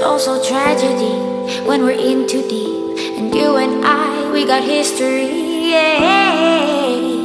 also tragedy when we're in too deep. And you and I, we got history, yeah.